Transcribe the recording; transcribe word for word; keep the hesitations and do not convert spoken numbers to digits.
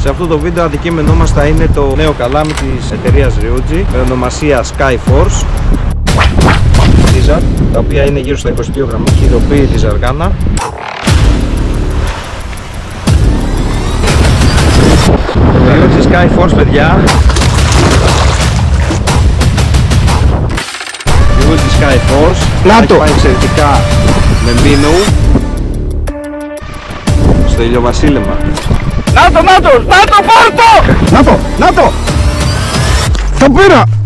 Σε αυτό το βίντεο αντικείμενό μας θα είναι το νέο καλάμι της εταιρείας Ryuji με ονομασία Skyforce, τα οποία είναι γύρω στα είκοσι δύο γραμμάρια, χειροποίητη ζαργάνα. Το Ryuji Skyforce, παιδιά. Ryuji Skyforce. Να το! Έχει πάει εξαιρετικά με Mino στο ηλιοβασίλεμα. Να το, να το, να το, πάρ' το! Να το, να το! Το πήρα!